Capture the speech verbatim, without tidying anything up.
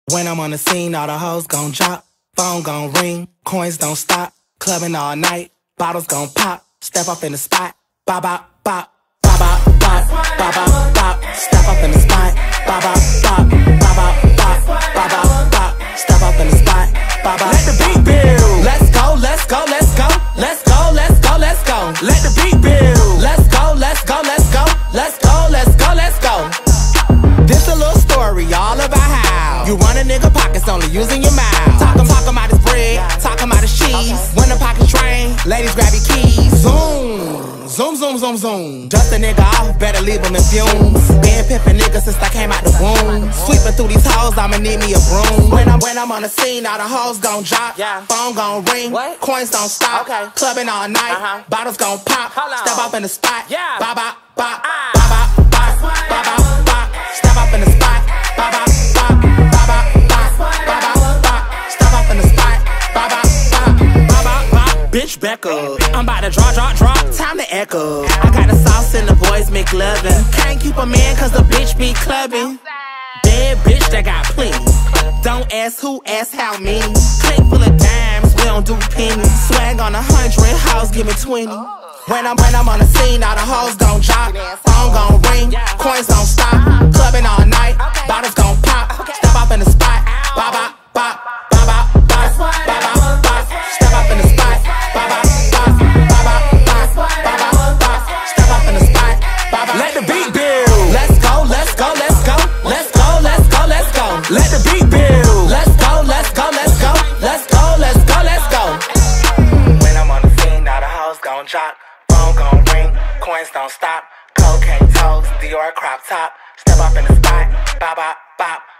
When I'm on the scene, all the hoes gon' drop, phone gon' ring, coins don't stop, clubbing all night, bottles gon' pop, step up in the spot, bop bop bop, bop bop bop, bop bop bop, step up in the spot, bop bop bop, bop bop bop, bop bop bop, step up in the spot, bop bop. Let the beat build. Let's go, let's go, let's go, let's go, let's go, let's go. Let the beat build. Let's go, let's go, let's go, let's go, let's go, let's go. This a little story all about how you run a nigga pockets only using your mouth. Talk, talk about his bread, talk about his cheese. When the pockets drain, ladies grab your keys. Zoom, zoom, zoom, zoom, zoom. Dust a nigga off, better leave him in fumes. Been pimpin' nigga since I came out the womb. Sweeping through these hoes, I'ma need me a broom. When I'm, when I'm on the scene, all the hoes gon' drop, yeah. Phone gon' ring, what? Coins don't stop, okay. Clubbing all night, uh-huh. Bottles gon' pop, step up in the spot, yeah. Bop, bop, bop, ah. bop, bop, bop, bop, bop, bop. Step up in the spot, bop, bop, bop, bop, bop, bop, bop, bop, bop. Step up in the spot, bop, bop, bop, bop, bop, bop. Bitch, back up. I'm about to drop, drop, drop. Time to echo. I got the sauce and the boys make lovin'. Can't keep a man cause the bitch be clubbing. Bad bitch that got plenty. Don't ask who, ask how many. Click full of dimes, we don't do pennies. Swag on a hundred, house give me twenty. When I'm, when I'm on the scene, all the hoes gon' drop, phone gon' ring, coins don't stop, clubbing all night, bottles gon' pop, step up in the spot, bop bop bop, bop bop bop, bop bop bop, step up in the spot, bop bop bop, bop bop bop, bop bop bop, step up in the spot, bop bop. Let the beat build. Let's go, let's go, let's go, let's go, let's go, let's go. Let the beat build. Let's go, let's go, let's go, let's go, let's go, let's go. When I'm on the scene, all the hoes gon' drop. Gon' ring, coins don't stop, cocaine toes, Dior crop top, step up in the spot, bop bop bop.